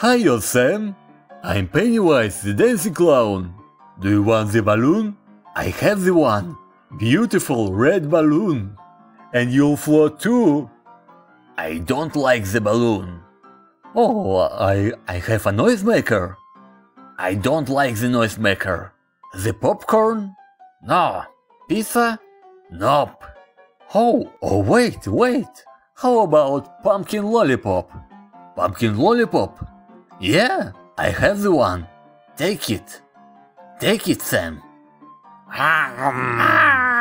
Hiya, Sam. I'm Pennywise, the dancing clown. Do you want the balloon? I have the one. Beautiful red balloon. And you'll float too. I don't like the balloon. Oh, I have a noisemaker. I don't like the noisemaker. The popcorn? No. Pizza? Nope. Oh, wait. How about pumpkin lollipop? Pumpkin lollipop? Yeah, I have the one. Take it. Take it, Sam.